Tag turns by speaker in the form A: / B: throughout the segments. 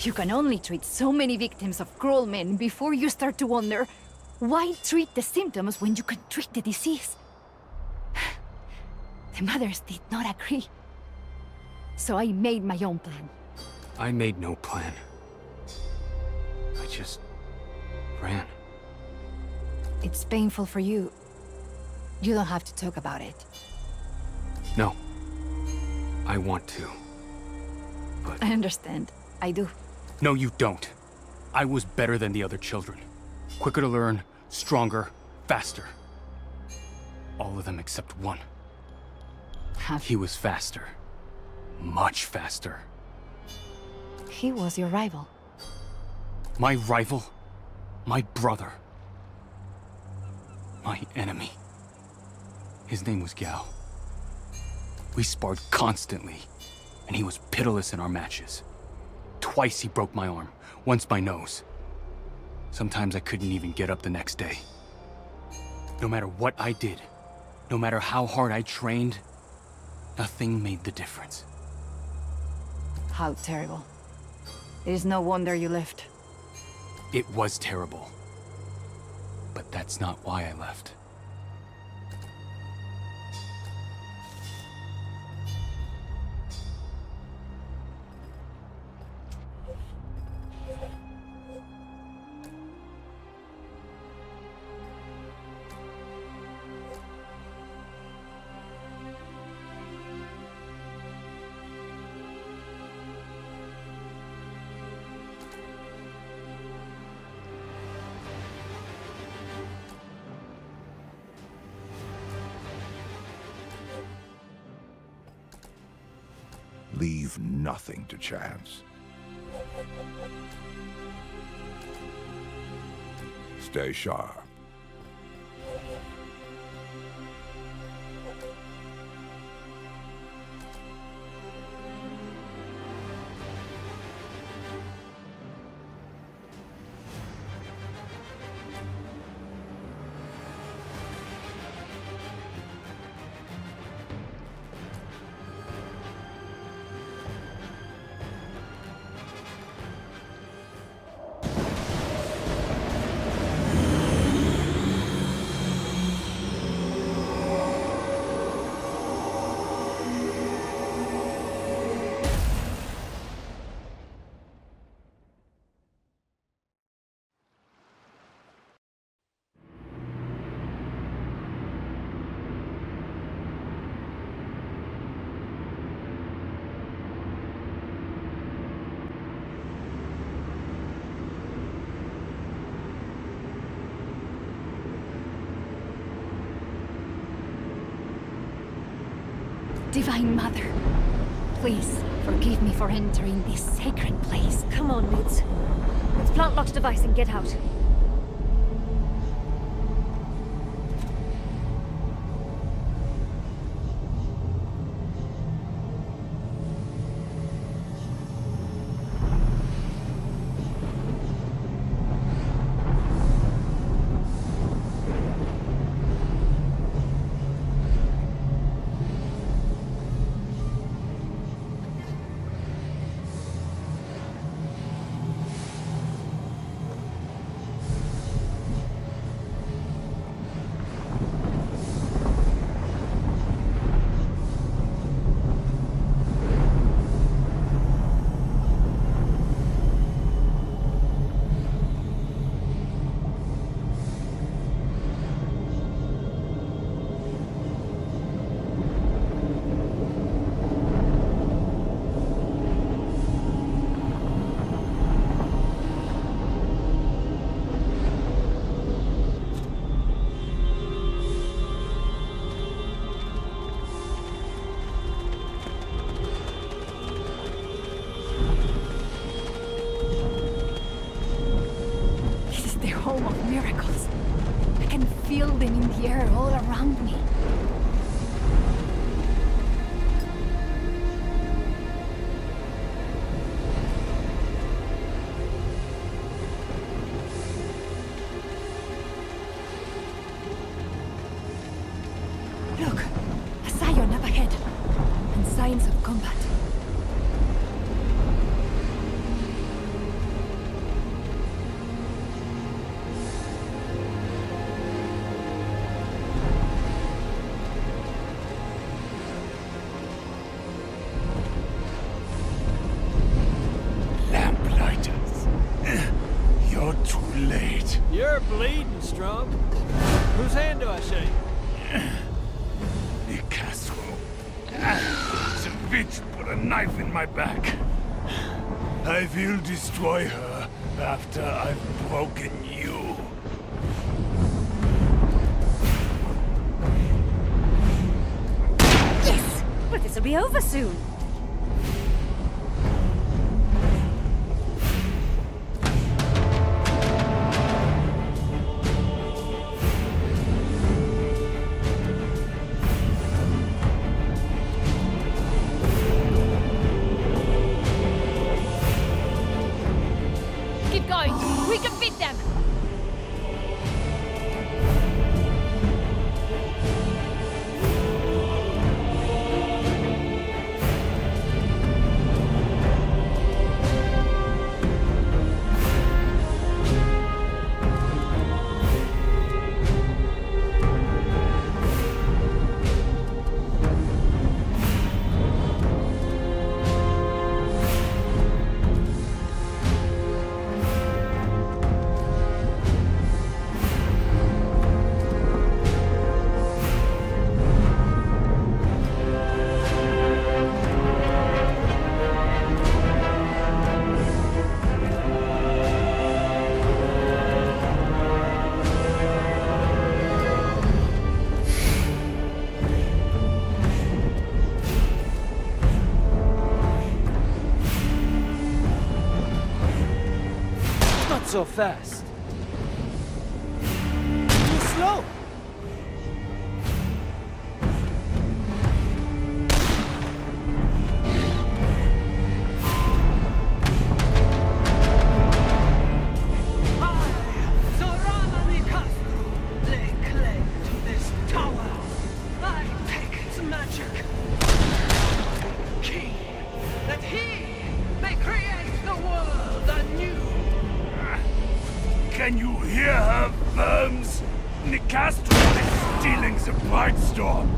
A: You can only treat so many victims of cruel men before you start to wonder, why treat the symptoms when you can treat the disease? The mothers did not agree. So I made my own plan.
B: I made no plan. I just ran.
A: It's painful for you. You don't have to talk about it.
B: No. I want to. But...
A: I understand. I do.
B: No, you don't. I was better than the other children. Quicker to learn, stronger, faster. All of them except one. He was faster. Much faster.
A: He was your rival.
B: My rival? My brother. My enemy. His name was Gao. We sparred constantly, and he was pitiless in our matches. Twice he broke my arm, once my nose. Sometimes I couldn't even get up the next day. No matter what I did, no matter how hard I trained, nothing made the difference.
A: How terrible. It is no wonder you left.
B: It was terrible. But that's not why I left.
C: Leave nothing to chance. Stay sharp.
A: Divine Mother, please forgive me for entering this sacred place.
D: Come on, Mids. Let's plant Locke's device and get out.
A: The air all around me. Look, a scion up ahead, and signs of combat.
E: bleeding, Strump. Whose hand do I shake?
C: The castle. The bitch put a knife in my back. I will destroy her after I've broken you.
D: Yes! But this'll be over soon.
A: Keep going. We can beat them.
E: Not so fast. Too slow.
C: Can you hear her, Worms? Nicastro is stealing the Brightstorm.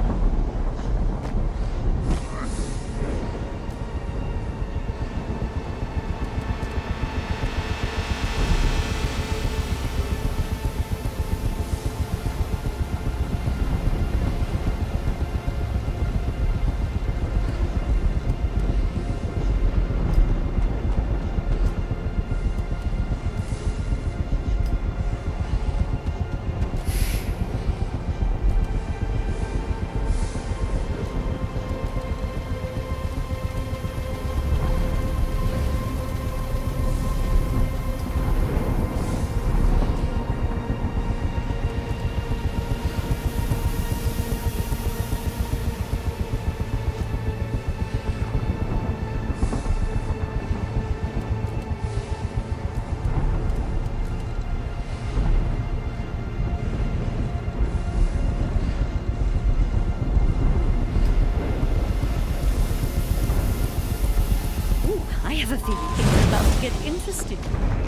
D: I have a feeling things are about to get interesting.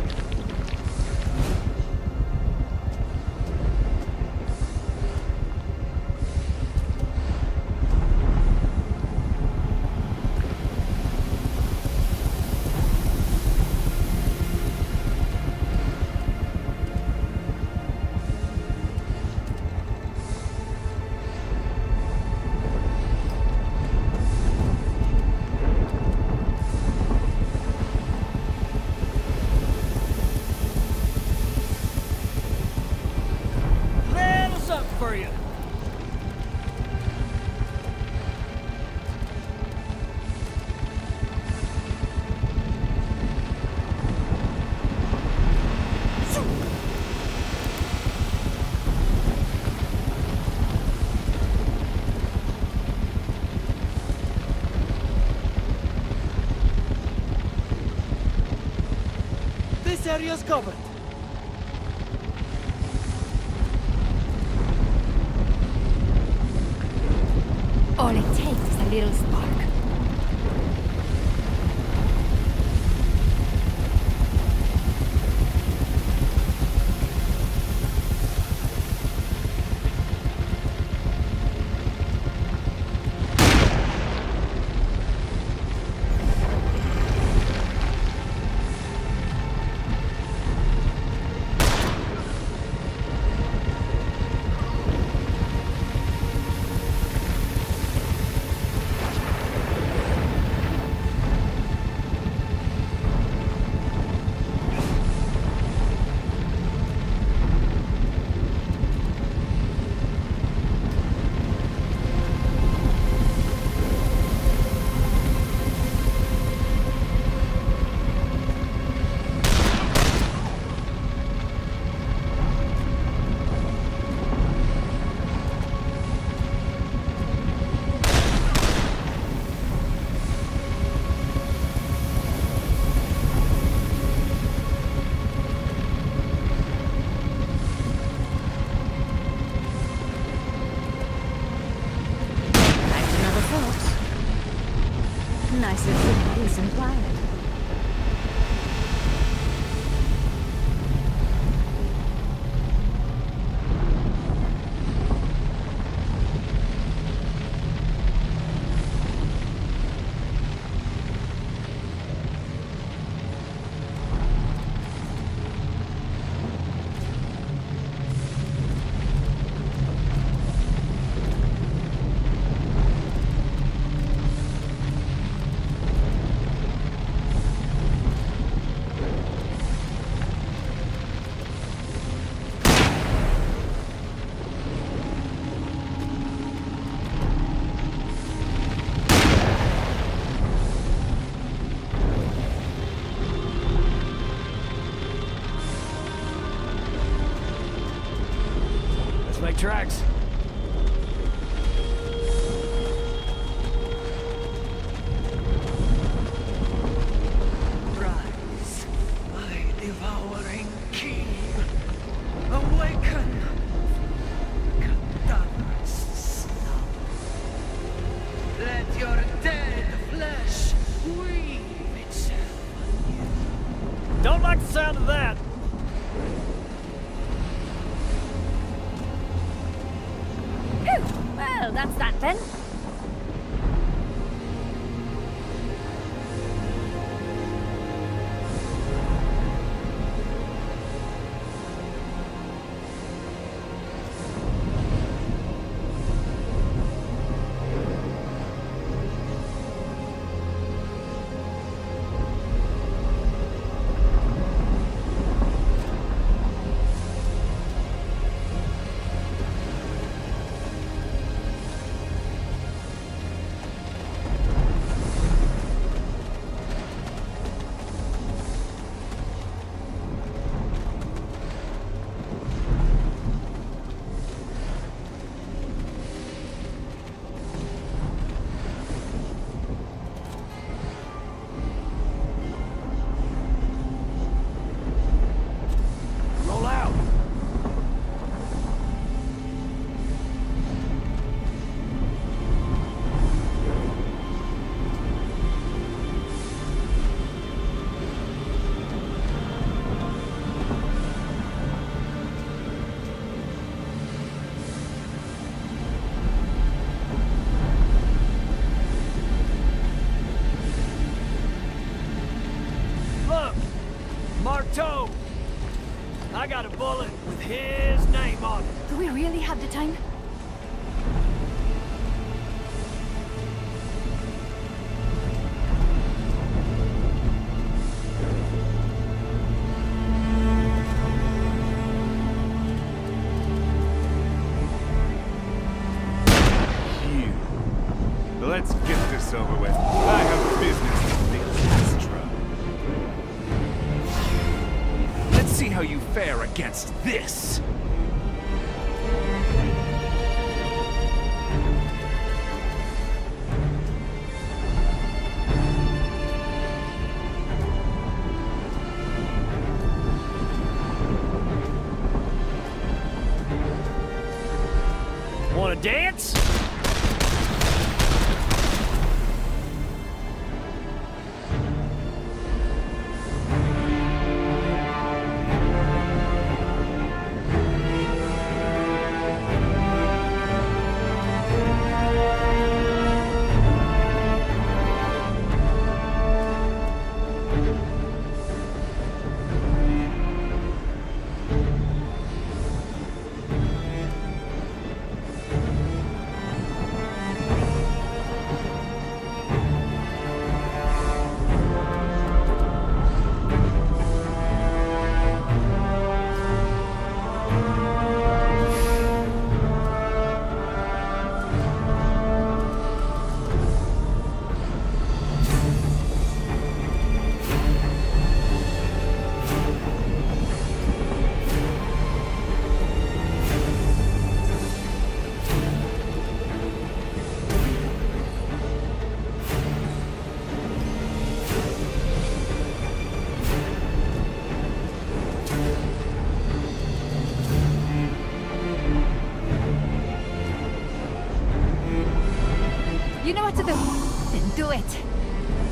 E: For you. This area's covered.
A: All it takes is a little spark.
D: nice of pretty decent planet.
E: Tracks.
F: Rise, my devouring king. Awaken. Cadavers slumber. Let your dead flesh weave itself anew.
E: Don't like the sound of that.
D: Well, that's that then.
E: I got a bullet with his name on it.
A: Do we really have the time?
C: Let's get this over with. I have business with the Astra. Let's see how you fare against this.
E: Wanna dance?
A: You know what to do. Then do it.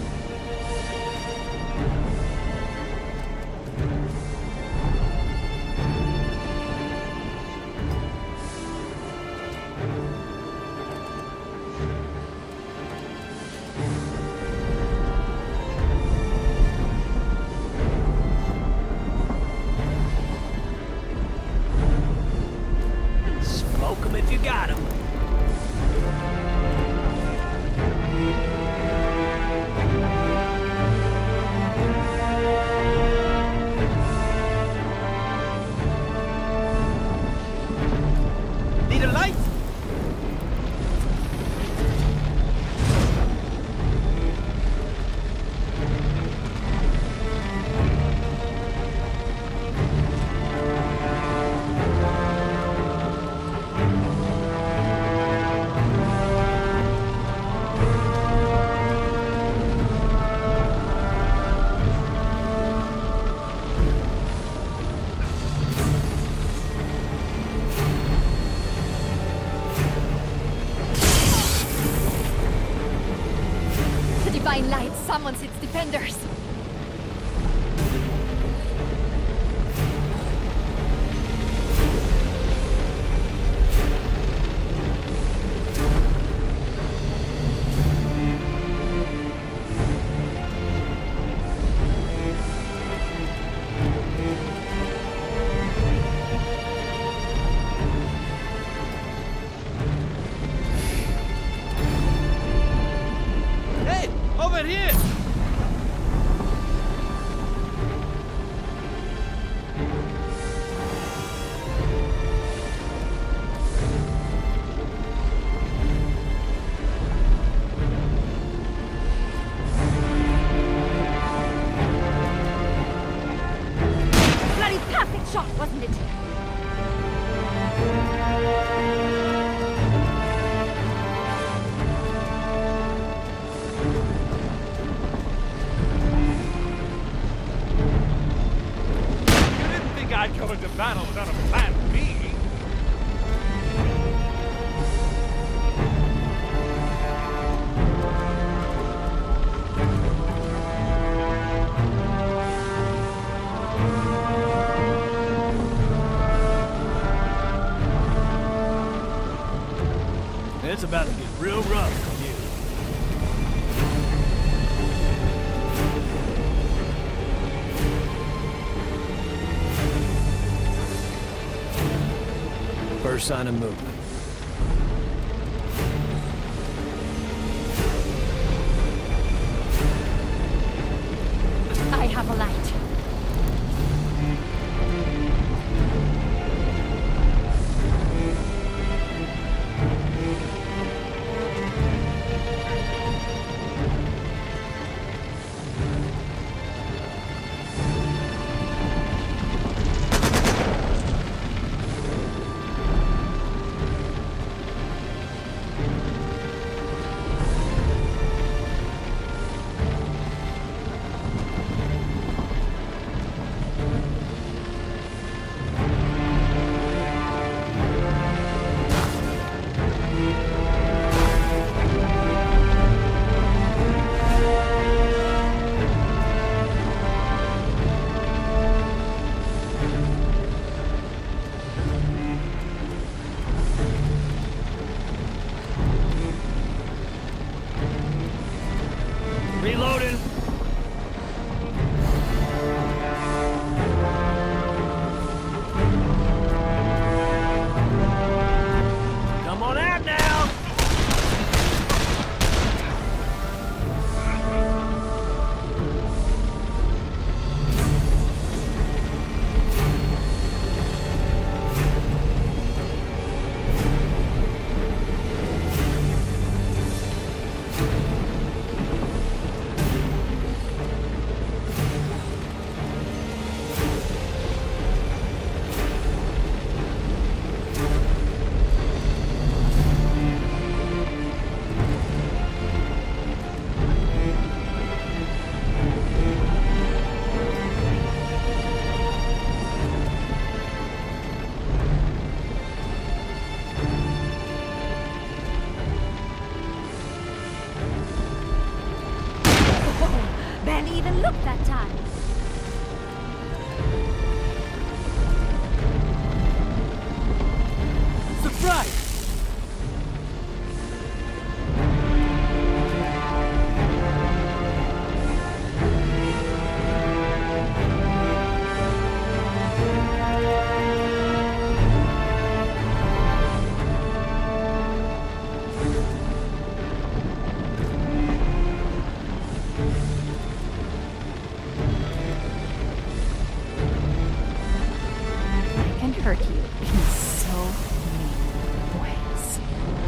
A: divine light summons its defenders.
D: Wasn't it?
E: You didn't think I'd go into battle without a plan B? It's about to get real rough for you. First sign of movement.
A: I have a light.
E: Reloading. Come on out now.
D: Barely even looked that time.
E: Surprise!
A: I can hurt you in so many ways.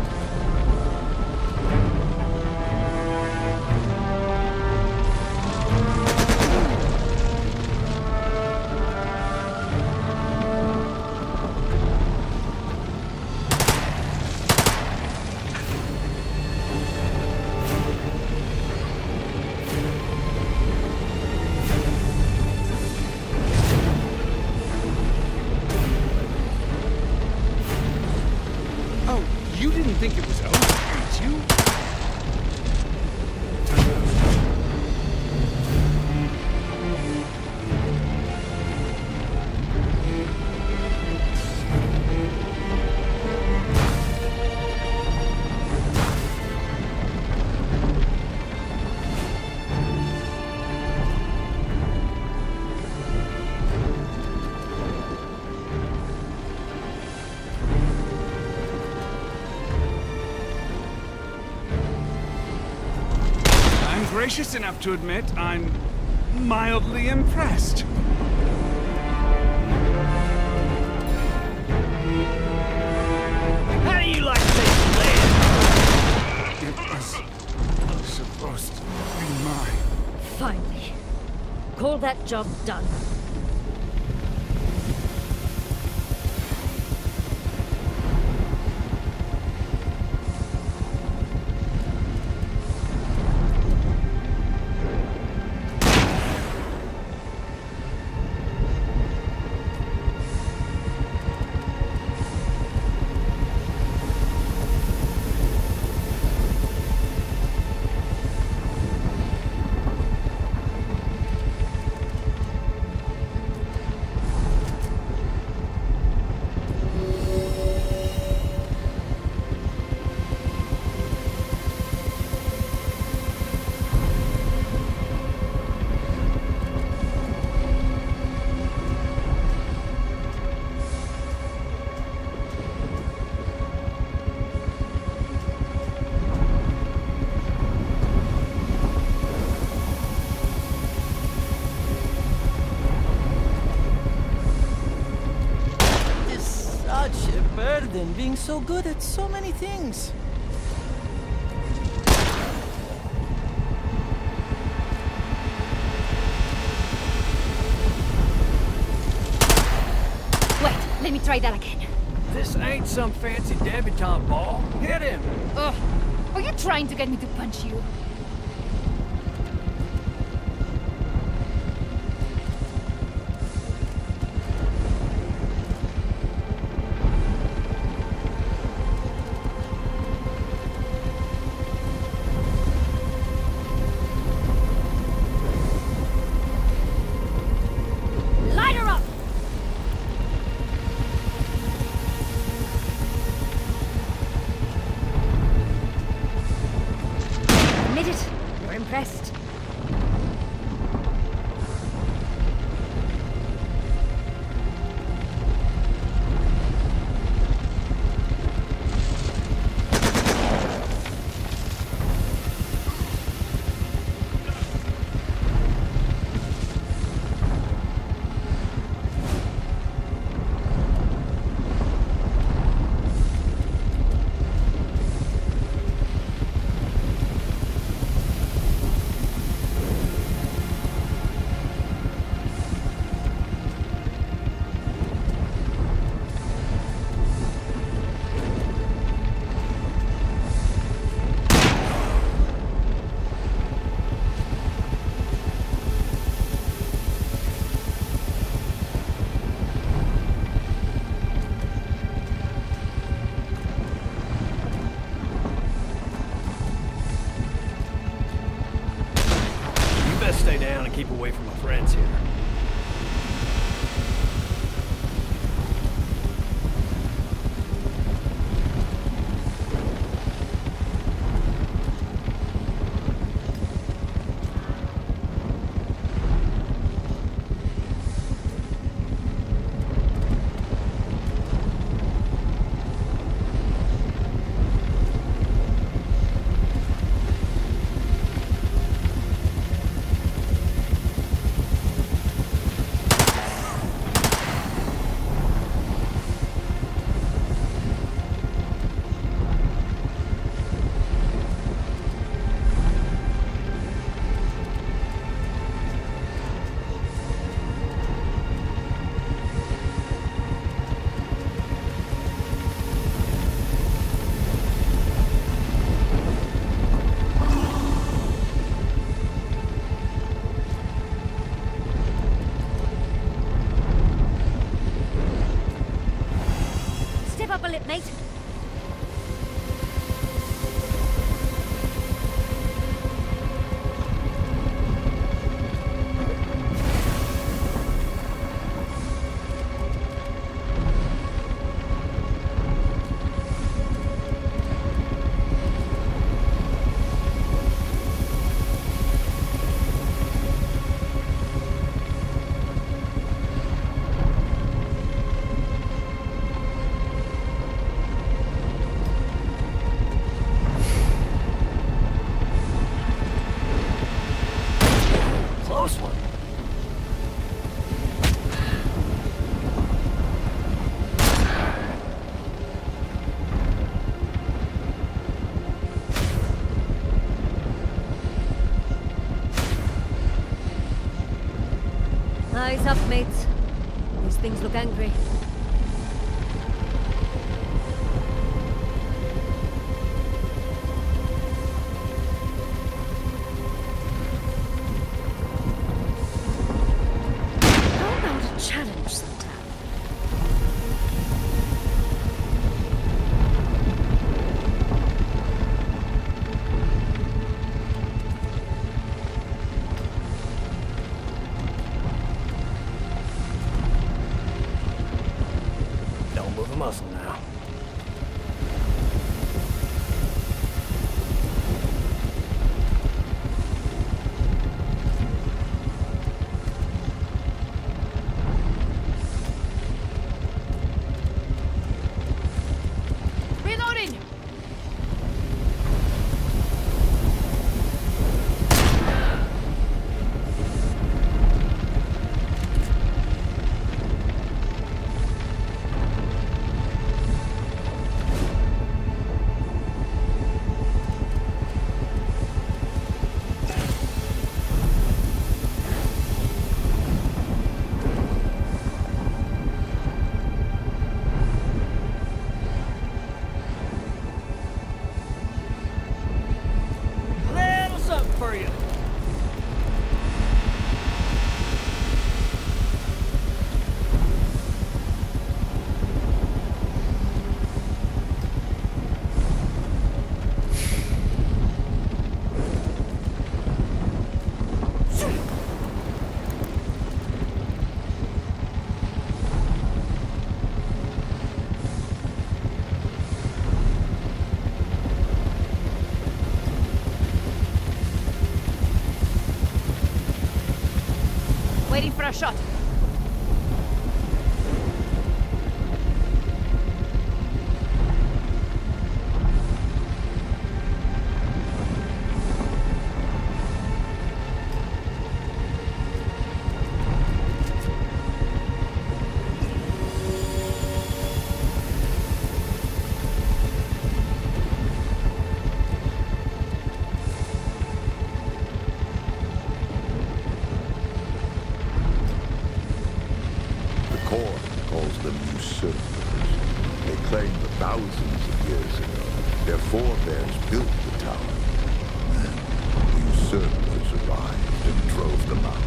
B: Oh, you didn't think it was over, did you?
C: gracious enough to admit I'm mildly impressed.
F: How do you like this land?
C: It was supposed to be mine.
D: Finally. Call that job done.
F: Burden being so good at so many things.
A: Wait, let me try that again.
F: This ain't some fancy debutante ball. Hit him!
A: Ugh. Are you trying to get me to punch you?
D: Impressed.
F: Stay down and keep away from my friends here.
D: Eyes up, mates. These things look angry. How about a challenge sometime?
F: Don't move a muscle now.
A: Reloading!
F: Little something for you.
A: Waiting for a shot.
G: The Court calls them usurpers. They claim that thousands of years ago, their forebears built the tower. Then the usurpers arrived and drove them out.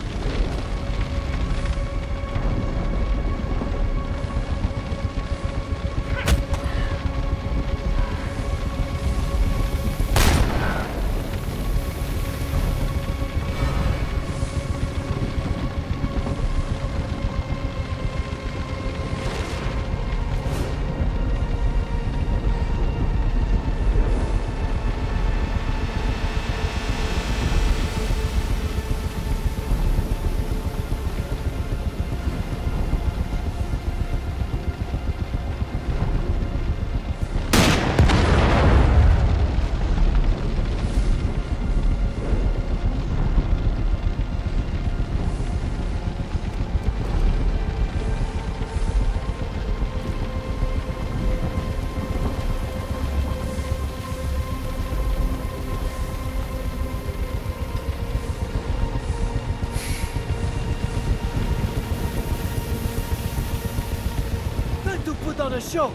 F: Good to put on a show.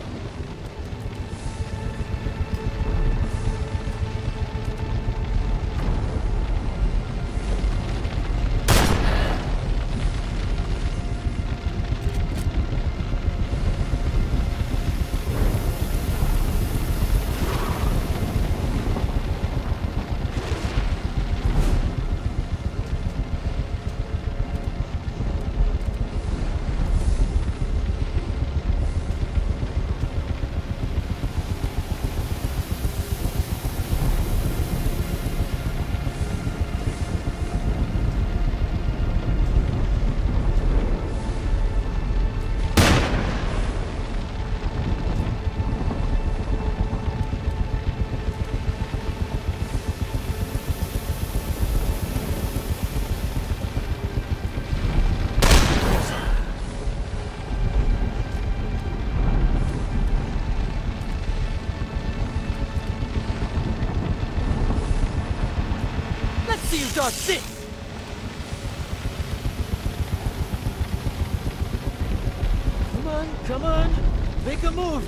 F: Let's see you dodge this. come on. Make a move.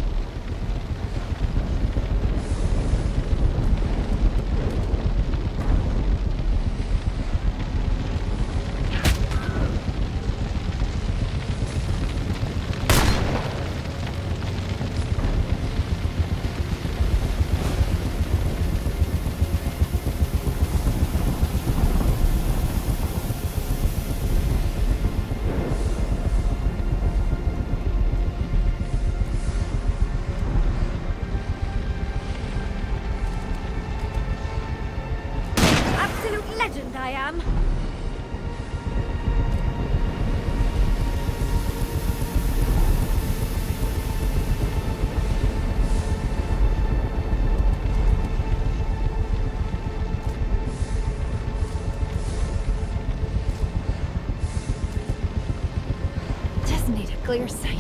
D: I am.
A: Just need a clear sight.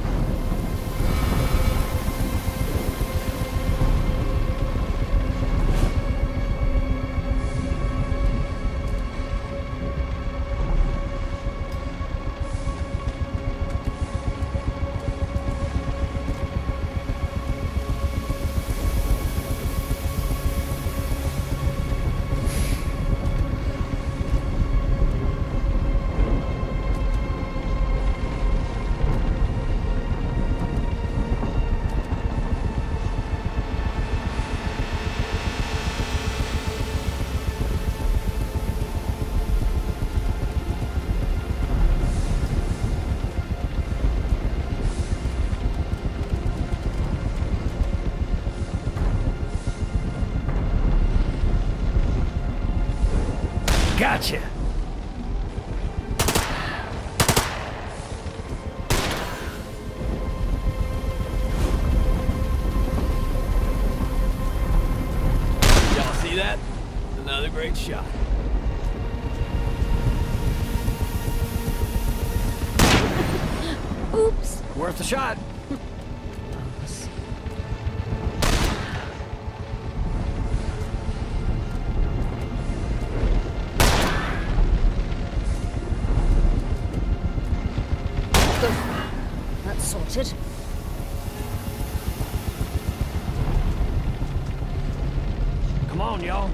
F: Gotcha. Y'all see that? Another great shot.
D: Oops.
F: Worth a shot.
D: That's sorted.
F: Come on, y'all.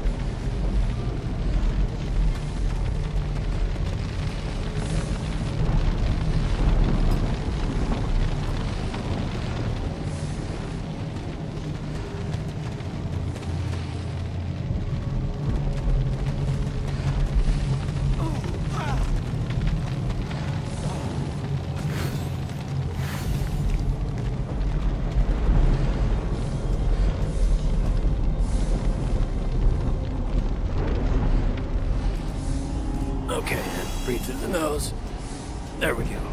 F: Okay, breathe through the nose. There we go.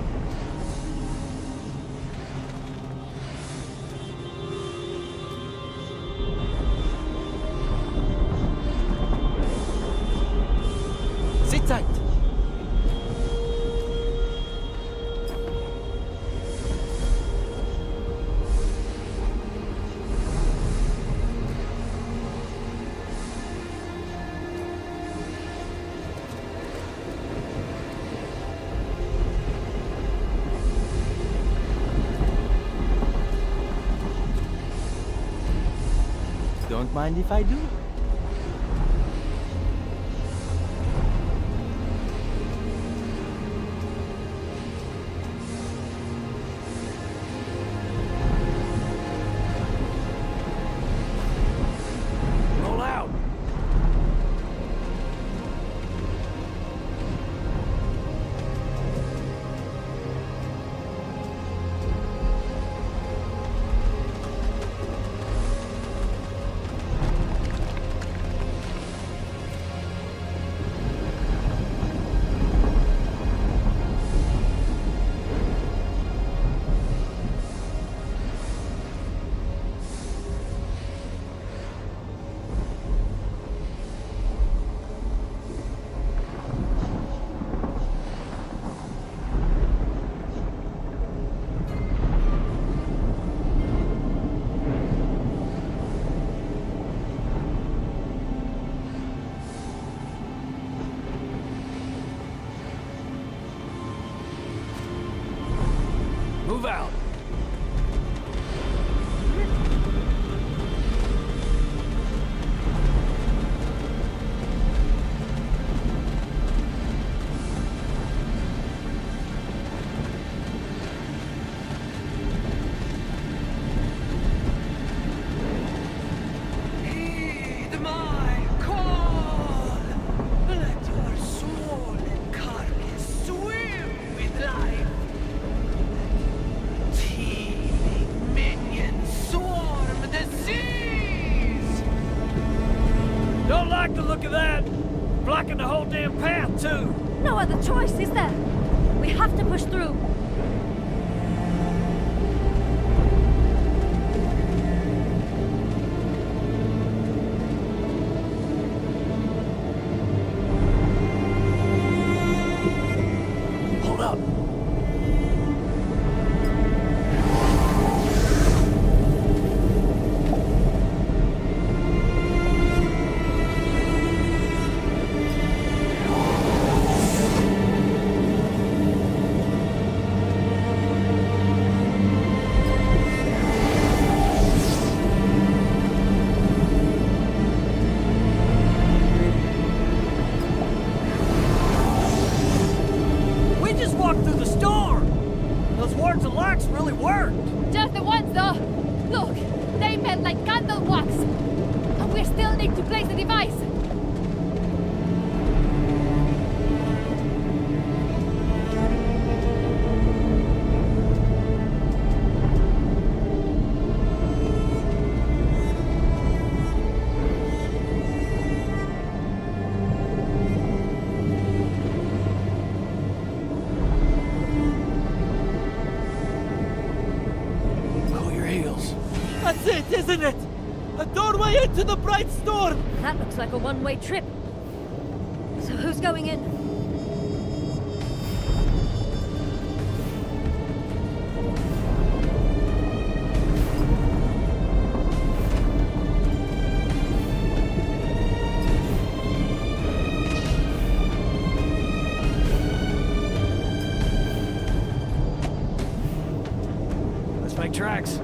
F: Sit tight. Don't mind if I do. Roll out. don't like the look of that. Blocking the whole damn path, too.
D: No other choice, is there? We have to push through.
F: Hold up. Really worked.
A: Just the ones, though. Look, they melt like candle wax. And we still need to place the device.
F: That's it, isn't it? A doorway into the bright storm!
D: That looks like a one-way trip. So who's going in?
F: Let's make tracks.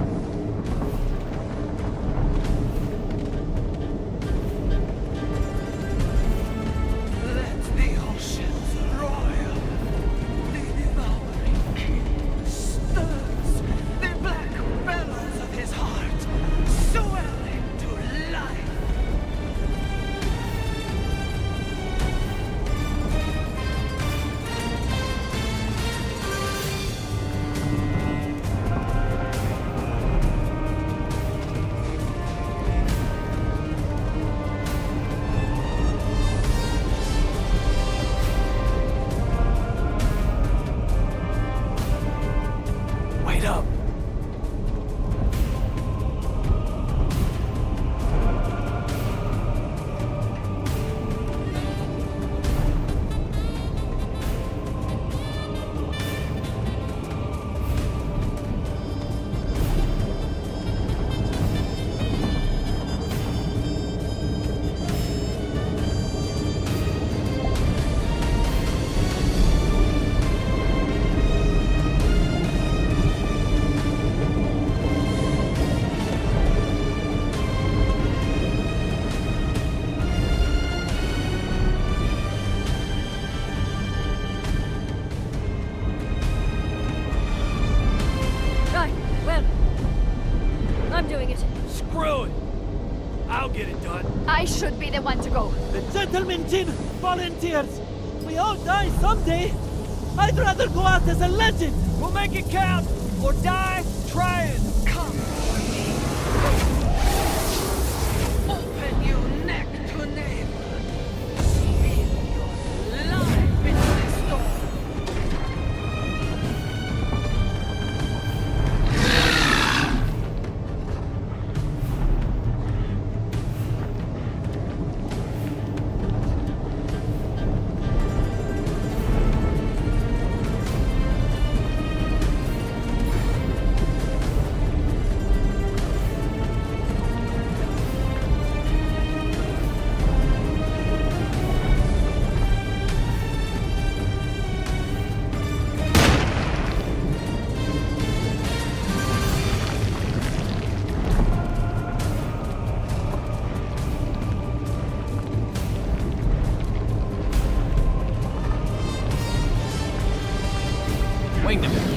A: I should be the one to go.
F: The gentlemen Jin volunteers. We all die someday. I'd rather go out as a legend. We'll make it count, or die trying. Come on me. Open your neck to neighbor. Feel your life in the storm.
B: Wait a minute.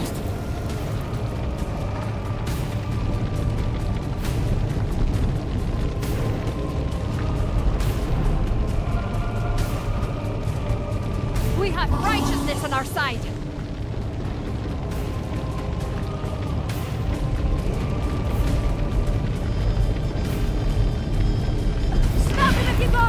A: We have righteousness on our side.
D: Stop him if you go!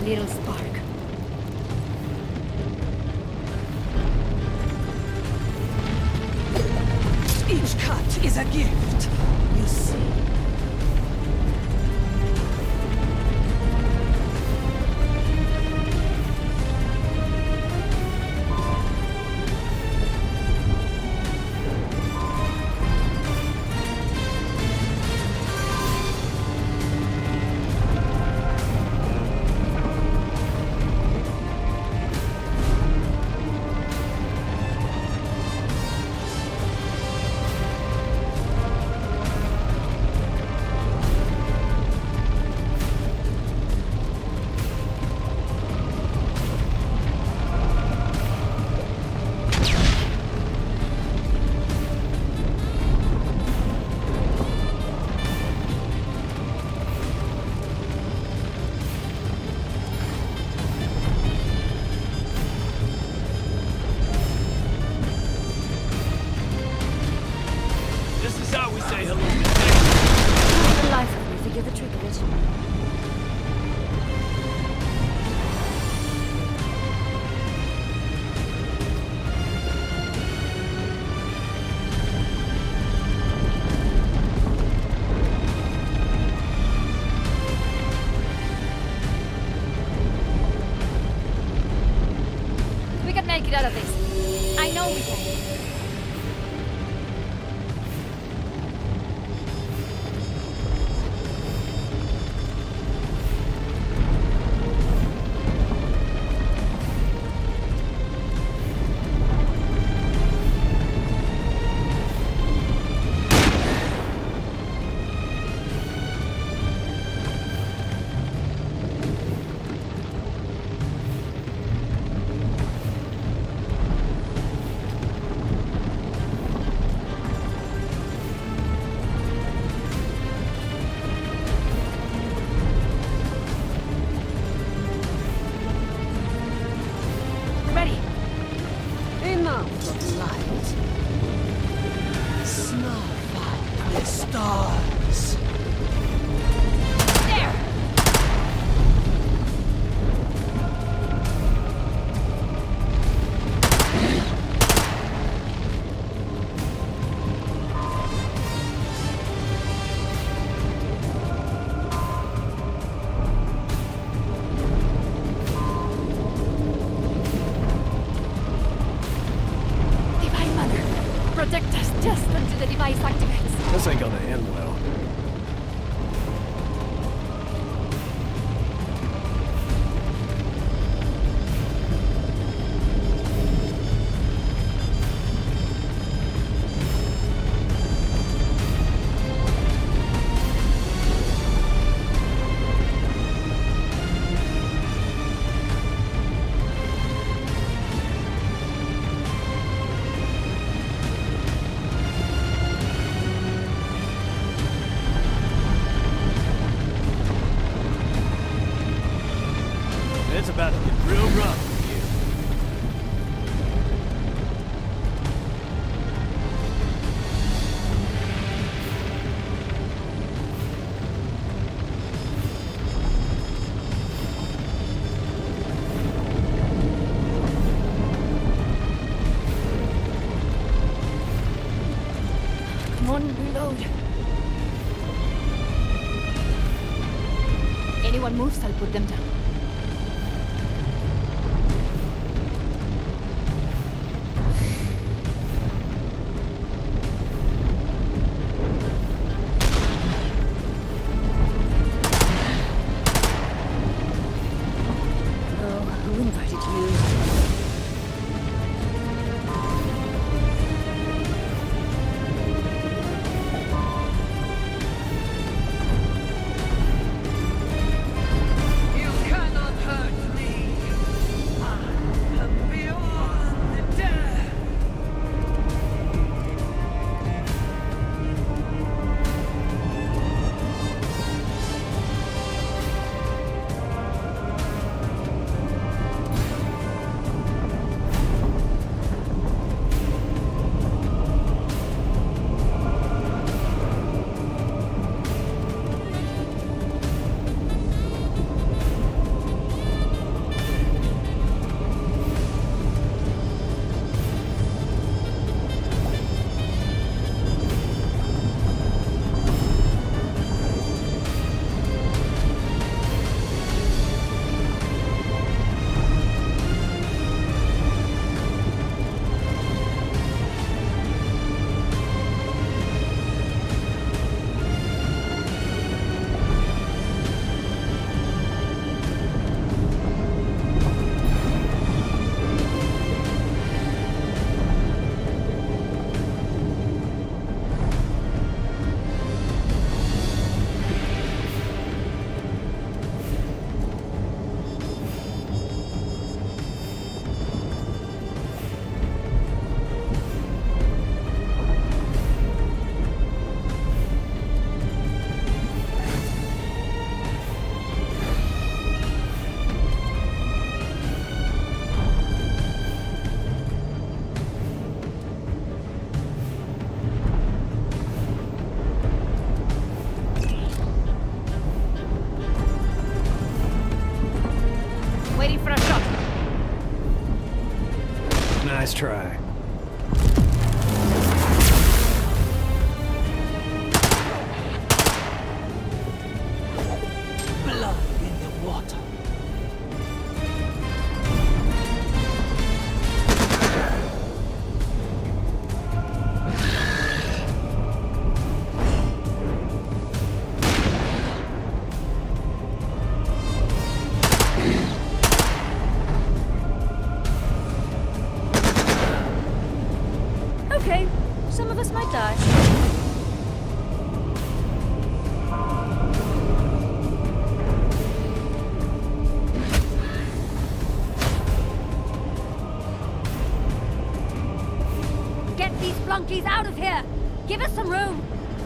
A: little spark.
F: Each cut is a gift, you see.
A: Out of this. I know we can. Protect us just until the device activates.
H: This ain't gonna end well. It's about to get real rough for you.
A: Come on, reload. Anyone moves, I'll put them down.
F: You can't
D: He's out of here! Give us some room!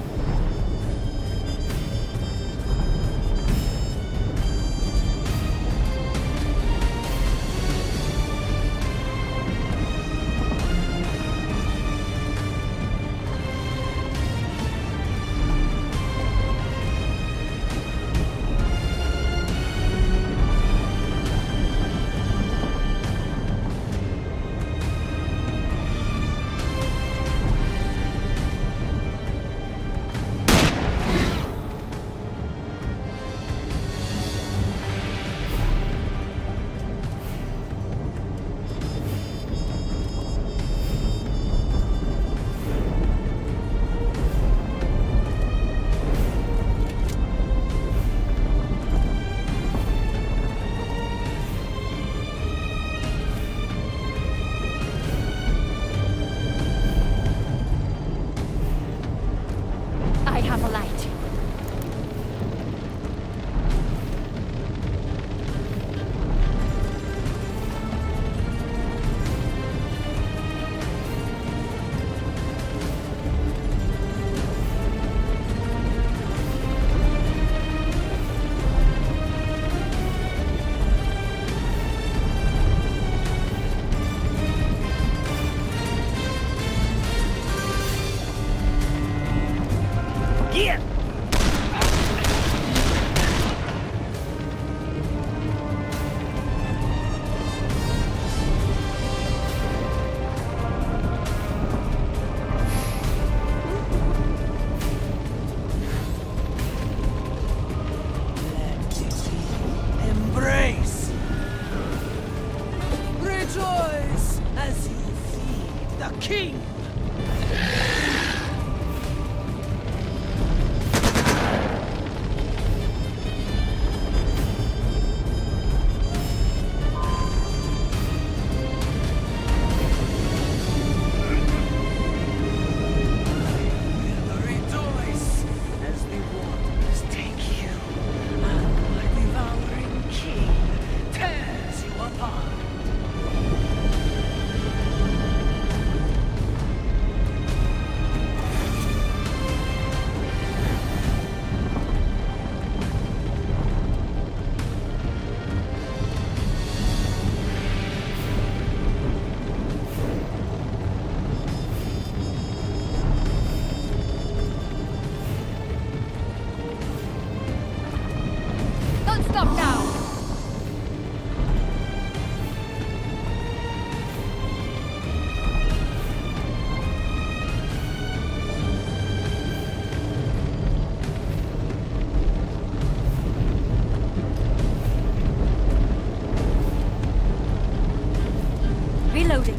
D: Reloading.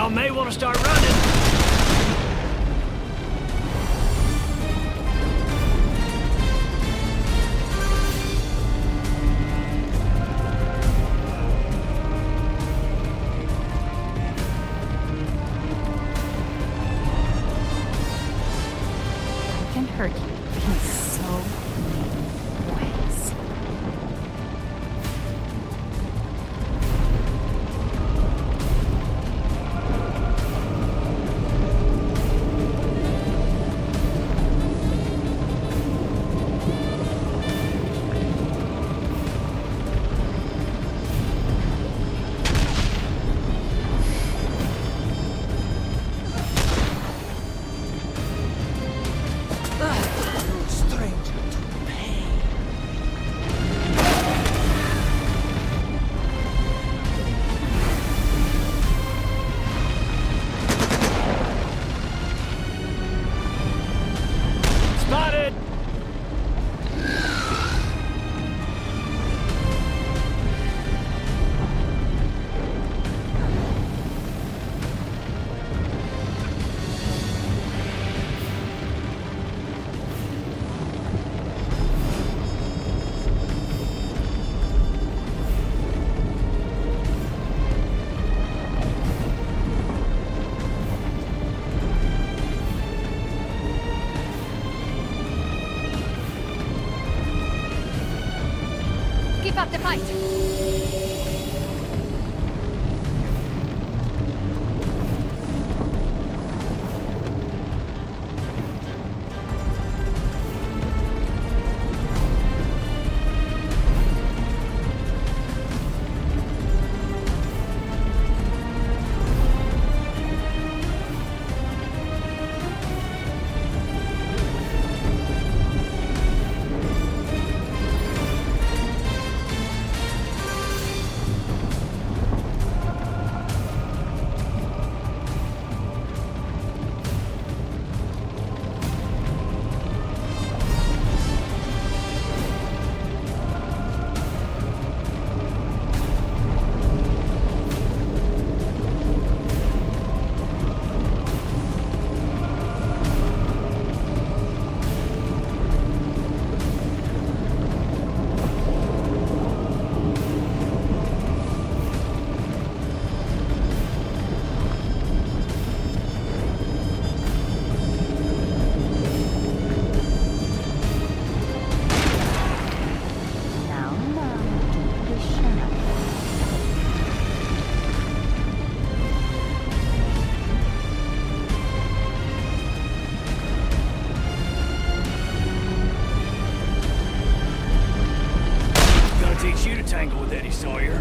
H: Y'all may want to start running.
A: Can hurt you in so many ways. Keep up the fight!
H: Tangle with Eddie Sawyer.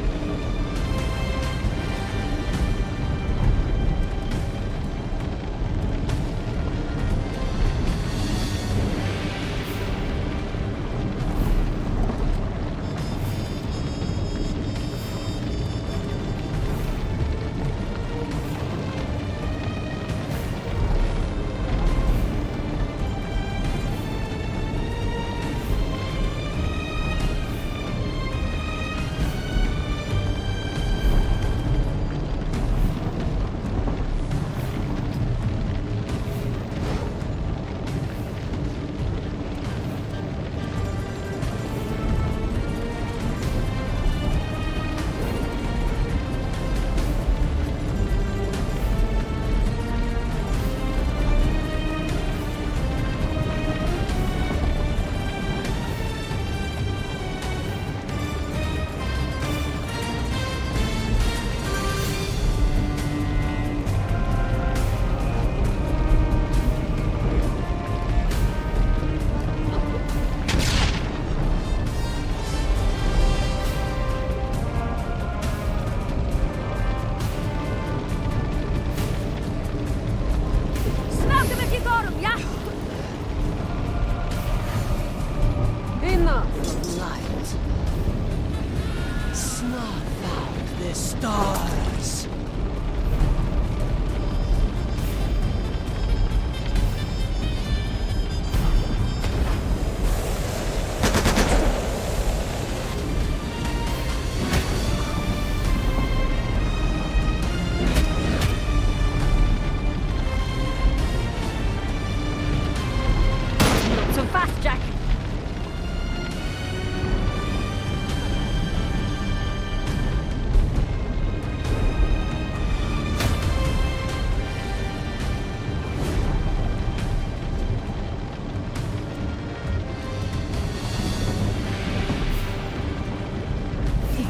F: Stars!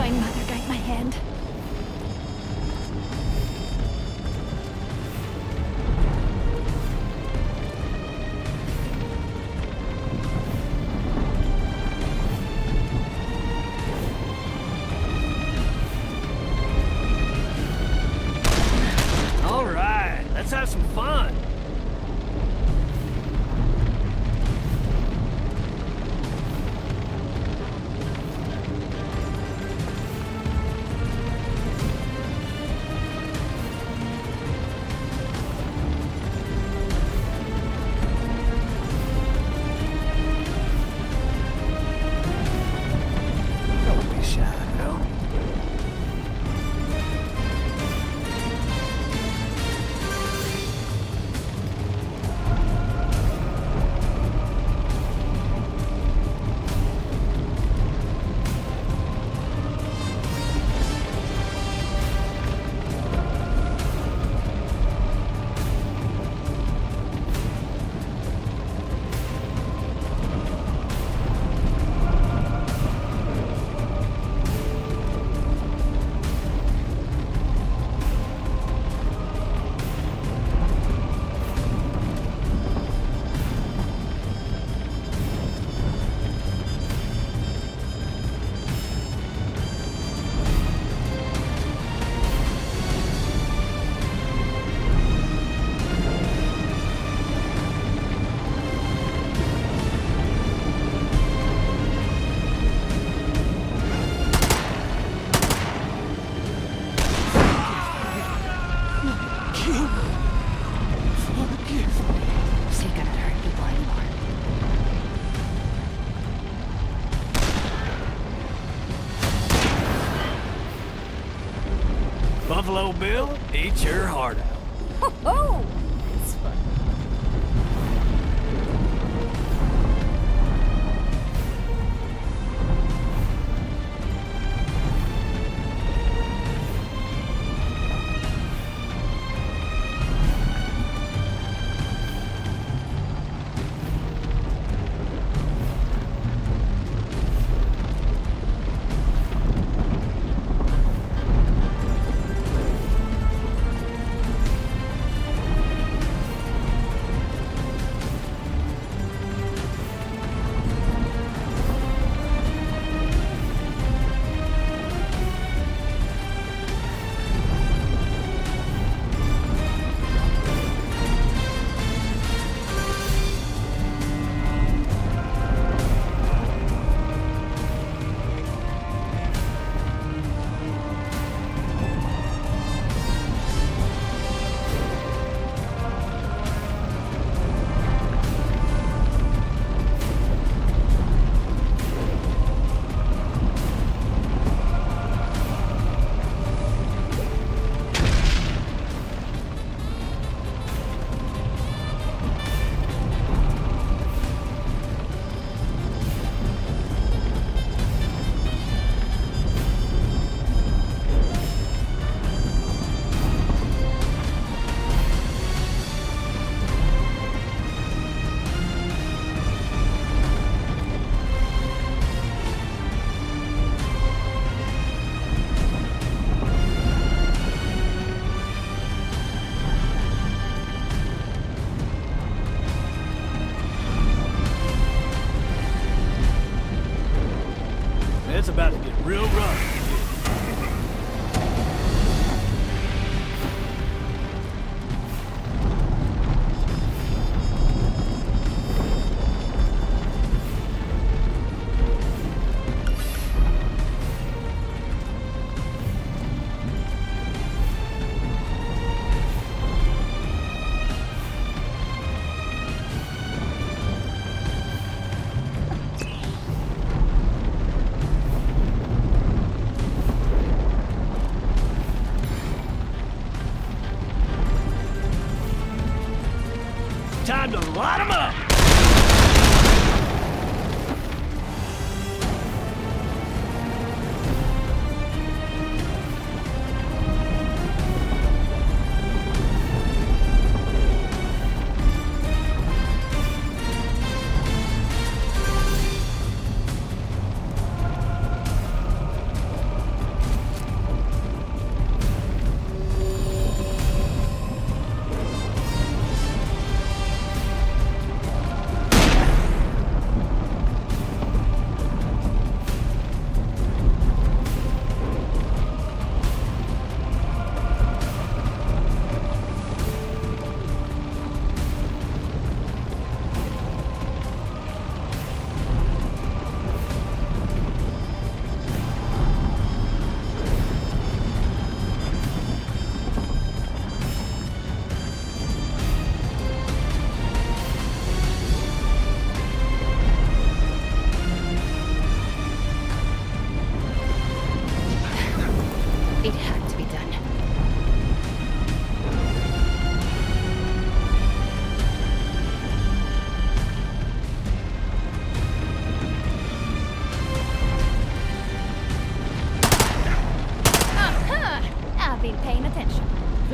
A: Divine Mother, guide my hand.
H: All right, let's have some fun. Buffalo Bill, eat your heart out.
A: Ho-ho! That's fun.
H: It's about to get real rough.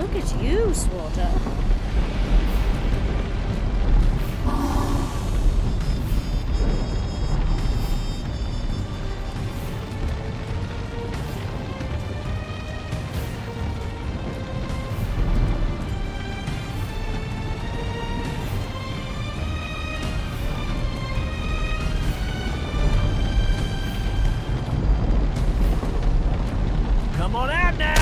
D: Look at you, Swatter.
F: Come on out now!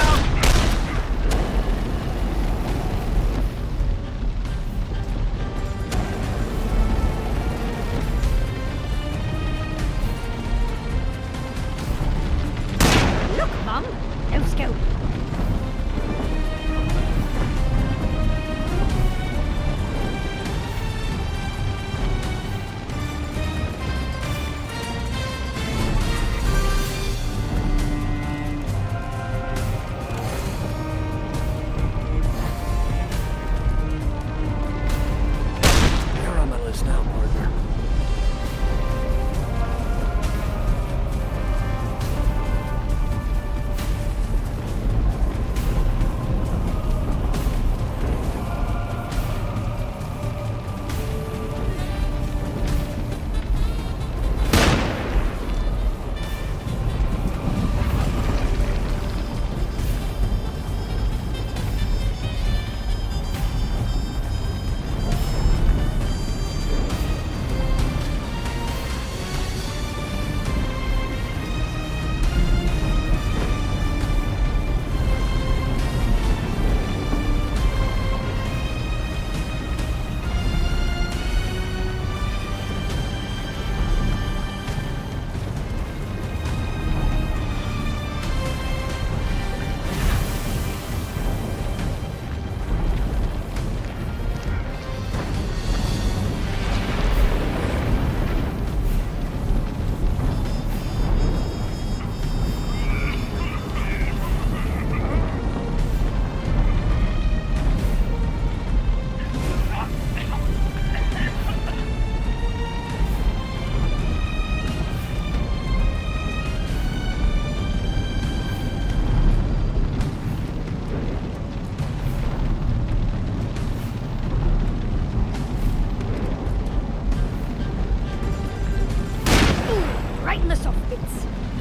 D: Look, Mum! No scope.
F: You're on my list now, partner.
D: Right in the soft bits.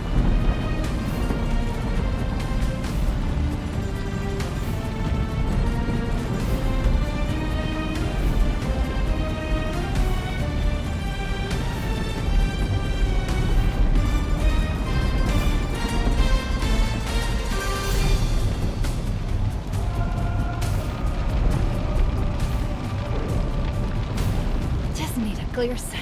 A: Just need a clear sight.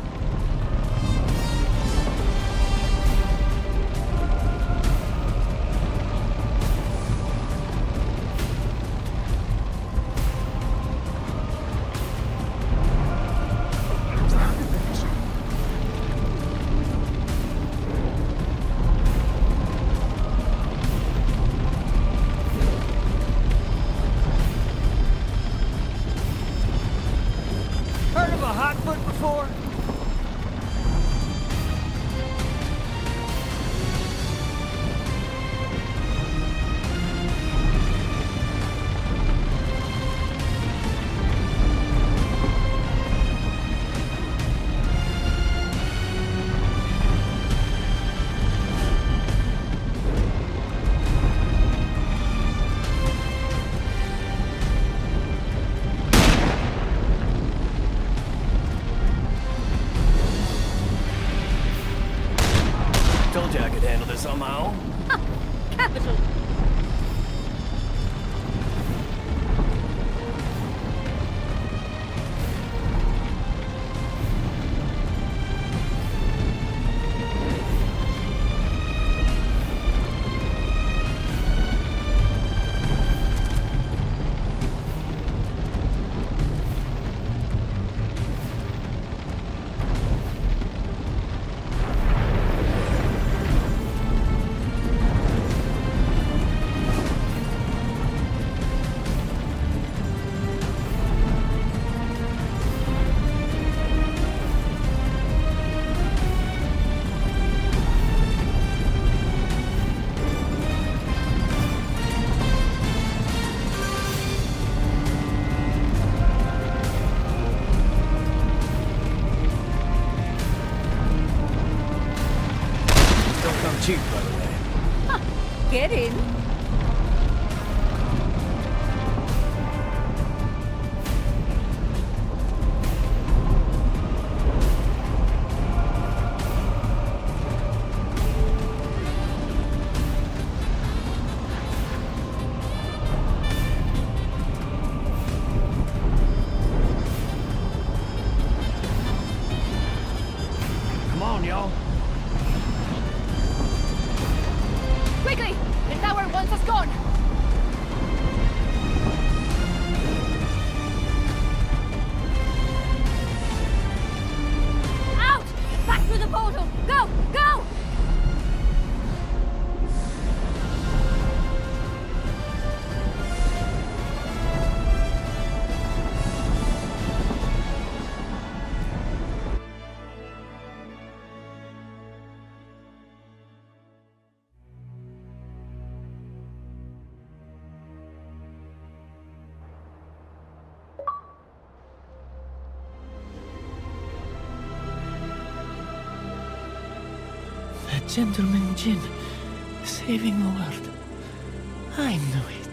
F: Heard of a hotfoot before? Told you I could handle this on my own.
D: Capital.
H: cheap, by the way.
A: Get in.
H: Come on, y'all.
A: Quickly! The tower wants us gone! Out! Back through the portal! Go! Go!
F: The gentleman Jin, saving the world. I knew it.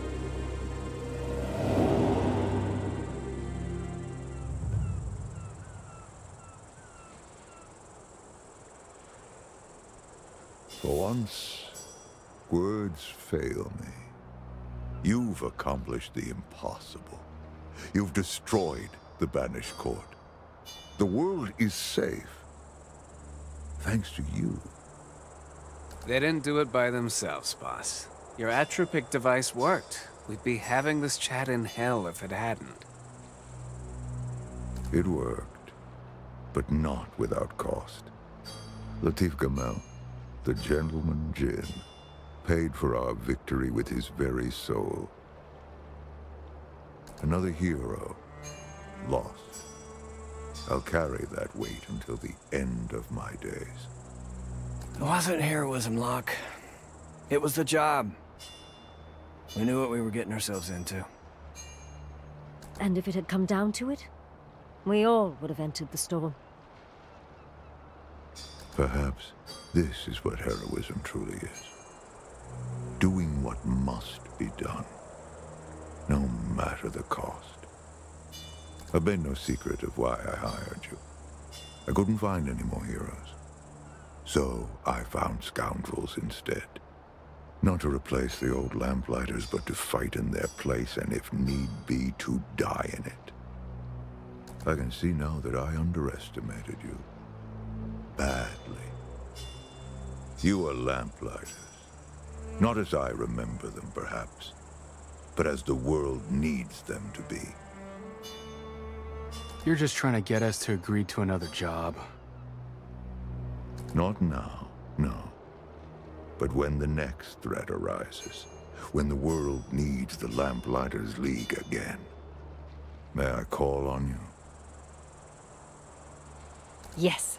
G: For once, words fail me. You've accomplished the impossible. You've destroyed the Banished Court. The world is safe. Thanks to you.
I: They didn't do it by themselves, boss. Your atropic device worked. We'd be having this chat in hell if it hadn't.
G: It worked, but not without cost. Latif Gamel, the gentleman Jin, paid for our victory with his very soul. Another hero, lost. I'll carry that weight until the end of my days.
H: It wasn't heroism, Locke. It was the job. We knew what we were getting ourselves into.
D: And if it had come down to it, we all would have entered the storm.
G: Perhaps this is what heroism truly is. Doing what must be done, no matter the cost. I've made no secret of why I hired you. I couldn't find any more heroes. So I found scoundrels instead. Not to replace the old Lamplighters, but to fight in their place, and if need be, to die in it. I can see now that I underestimated you. Badly. You are Lamplighters. Not as I remember them, perhaps, but as the world needs them to be.
B: You're just trying to get us to agree to another job.
G: Not now, no. But when the next threat arises, when the world needs the Lamplighters League again, may I call on you?
A: Yes.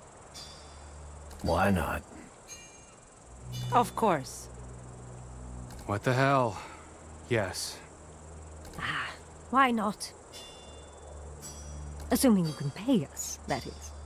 H: Why not?
J: Of course.
B: What the hell? Yes.
D: Why not? Assuming you can pay us, that is.